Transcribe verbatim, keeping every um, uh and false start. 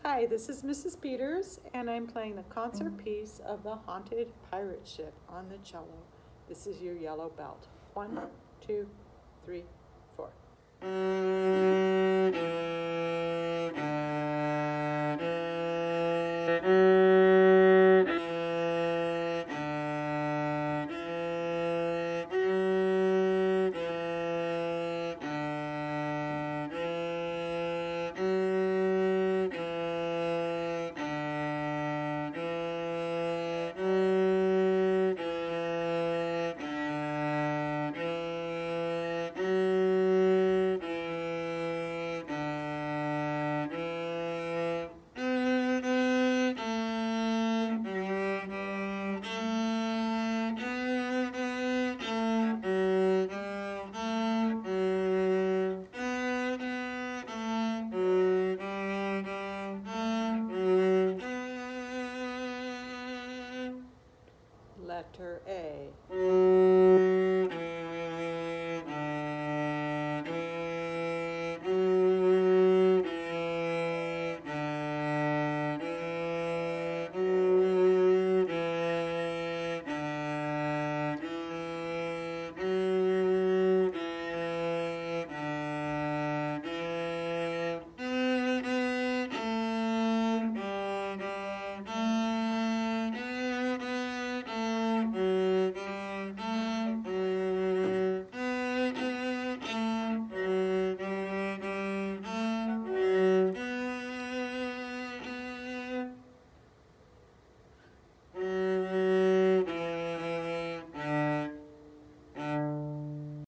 Hi, this is Missus Peters, and I'm playing the concert piece of The Haunted Pirate Ship on the cello. This is your yellow belt. One, two, three, four.